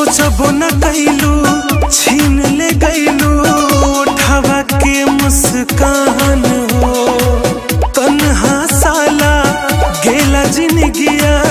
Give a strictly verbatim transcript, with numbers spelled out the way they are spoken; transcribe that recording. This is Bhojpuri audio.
सोचबो न कैलू छीन ले गैलू उठावा के मुस्कान हो। तन्हा साला गेला जिंदगिया